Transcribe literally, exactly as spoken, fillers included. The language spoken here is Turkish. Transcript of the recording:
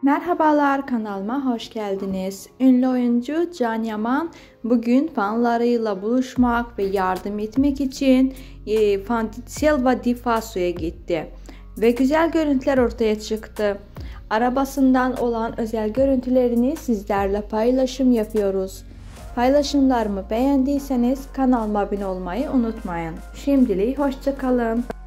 Merhabalar, kanalıma hoş geldiniz. Ünlü oyuncu Can Yaman bugün fanlarıyla buluşmak ve yardım etmek için e, Fantasyel Di Faso'ya gitti. Ve güzel görüntüler ortaya çıktı. Arabasından olan özel görüntülerini sizlerle paylaşım yapıyoruz. Paylaşımlarımı beğendiyseniz kanalıma abone olmayı unutmayın. Şimdilik hoşça kalın.